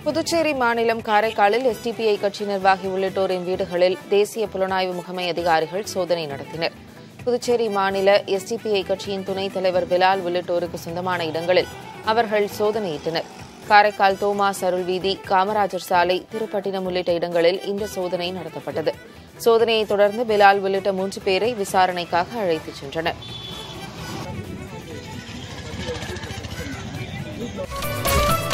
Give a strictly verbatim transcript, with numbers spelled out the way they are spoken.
புதுச்சேரி மாநிலம் காரைக்காலில் எஸ்டிபிஐ கட்சி நிர்வாகி உள்ளிட்டோரின் வீடுகளில் தேசிய புலனாய்வு முகமை அதிகாரிகள் சோதனை நடத்தினர். புதுச்சேரி மாநில எஸ்டிபிஐ கட்சியின் துணைத் தலைவர் பிலால் உள்ளிட்டோருக்கு சொந்தமான இடங்களில் அவர்கள் சோதனையிட்டனர். காரைக்கால் தோமாஸ் அருள் வீதி, காமராஜர் சாலை, திருப்பட்டினம் உள்ளிட்ட இடங்களில் இந்த சோதனை நடத்தப்பட்டது. சோதனையை தொடர்ந்து பிலால் உள்ளிட்ட மூன்று பேரை விசாரணைக்காக அழைத்துச் சென்றனர்.